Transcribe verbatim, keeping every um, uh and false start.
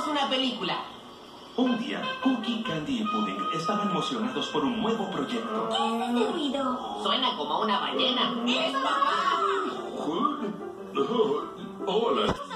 una película. Un día, Cookie, Candy y Pudding estaban emocionados por un nuevo proyecto. ¿Qué es ese ruido? Suena como una ballena. ¡Es papá! Hola.